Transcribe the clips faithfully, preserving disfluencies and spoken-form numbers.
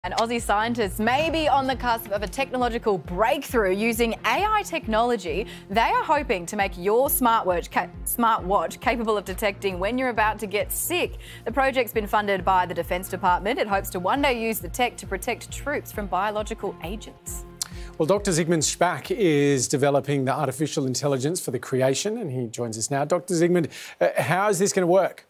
And Aussie scientists may be on the cusp of a technological breakthrough using A I technology. They are hoping to make your smartwatch, ca smartwatch capable of detecting when you're about to get sick. The project's been funded by the Defence Department. It hopes to one day use the tech to protect troops from biological agents. Well, Doctor Zygmunt Spaak is developing the artificial intelligence for the creation, and he joins us now. Doctor Zygmunt, uh, how is this going to work?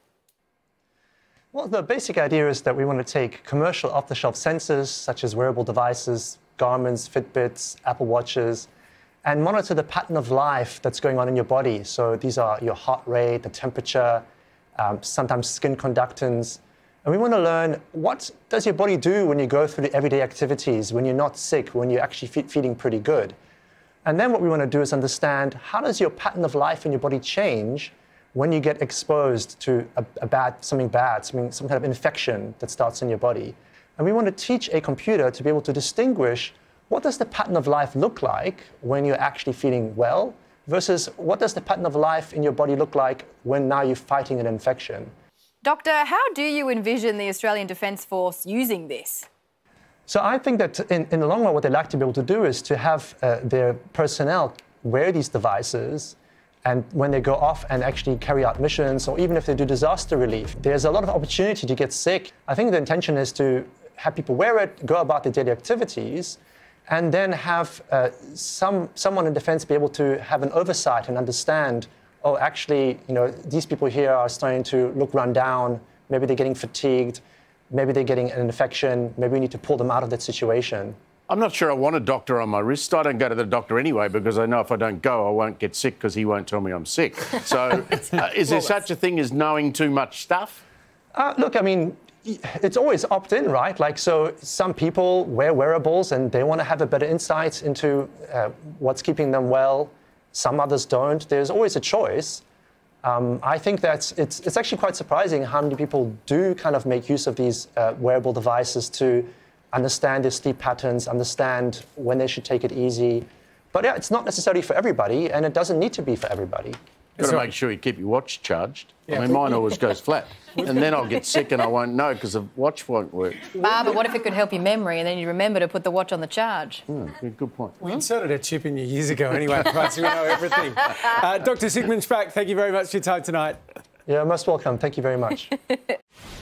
Well, the basic idea is that we want to take commercial off-the-shelf sensors, such as wearable devices, Garmin's, Fitbits, Apple Watches, and monitor the pattern of life that's going on in your body. So these are your heart rate, the temperature, um, sometimes skin conductance. And we want to learn, what does your body do when you go through the everyday activities, when you're not sick, when you're actually fe feeling pretty good? And then what we want to do is understand, how does your pattern of life in your body change when you get exposed to a, a bad, something bad, something, some kind of infection that starts in your body. And we want to teach a computer to be able to distinguish, what does the pattern of life look like when you're actually feeling well versus what does the pattern of life in your body look like when now you're fighting an infection. Doctor, how do you envision the Australian Defence Force using this? So I think that in, in the long run, what they'd like to be able to do is to have uh, their personnel wear these devices, and when they go off and actually carry out missions, or even if they do disaster relief, there's a lot of opportunity to get sick. I think the intention is to have people wear it, go about their daily activities, and then have uh, some, someone in defence be able to have an oversight and understand, oh, actually, you know, these people here are starting to look run down, maybe they're getting fatigued, maybe they're getting an infection, maybe we need to pull them out of that situation. I'm not sure I want a doctor on my wrist. I don't go to the doctor anyway because I know if I don't go, I won't get sick because he won't tell me I'm sick. So uh, is there such a thing as knowing too much stuff? Uh, look, I mean, it's always opt-in, right? Like, so some people wear wearables and they want to have a better insight into uh, what's keeping them well. Some others don't. There's always a choice. Um, I think that it's, it's actually quite surprising how many people do kind of make use of these uh, wearable devices to understand their sleep patterns, understand when they should take it easy. But yeah, it's not necessarily for everybody, and it doesn't need to be for everybody. You've got to make sure you keep your watch charged. Yeah. I mean, mine always goes flat. And then I'll get sick and I won't know because the watch won't work. Ah, but what if it could help your memory and then you remember to put the watch on the charge? Mm, yeah, good point. We inserted a chip in you years ago anyway, plus we know everything. Uh, Doctor Zygmunt Spaak, thank you very much for your time tonight. You're most welcome. Thank you very much.